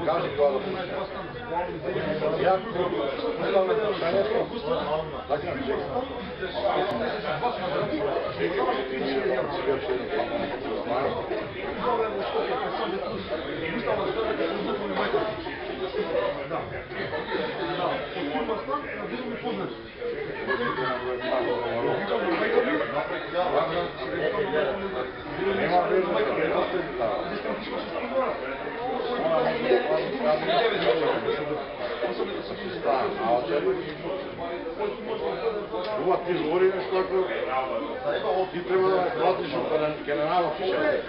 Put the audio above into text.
Кажи това да пуска. Я поставям съобщението. Така, това ти говори нещо, което ти трябва да платиш от генерала пише.